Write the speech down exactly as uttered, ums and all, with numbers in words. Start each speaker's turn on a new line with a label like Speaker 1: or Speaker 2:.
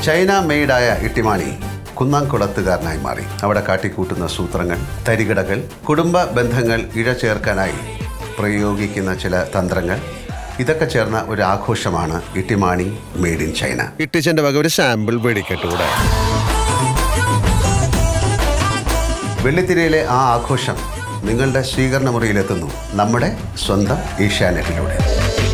Speaker 1: China മെയ്ഡായ Ittymaani കുന്നാംകുളത്തുകാരനായി മാറി. അവിടെ കാട്ടിക്കൂട്ടുന്ന സൂത്രങ്ങൾ, തരികിടകൾ, കുടുംബ ബന്ധങ്ങൾ ഇഴചേർക്കാനായി പ്രയോഗിക്കുന്ന ചില തന്ത്രങ്ങൾ, ഇതൊക്കെ ചേർന്ന ഒരു ആഘോഷമാണ് ഇട്ടിമാണി മെയ്ഡ് ഇൻ ചൈന.
Speaker 2: ഇട്ടിച്ചൻ്റെ വക ഒരു സാമ്പിൾ പേടിക്കട്ടൂടെ.
Speaker 1: വെള്ളിത്തിരയിലെ ആ ആഘോഷം നിങ്ങളുടെ സ്വീകരണ മുറിയിലെത്തുന്നു നമ്മുടെ സ്വന്തം ഏഷ്യാനെറ്റിലൂടെ.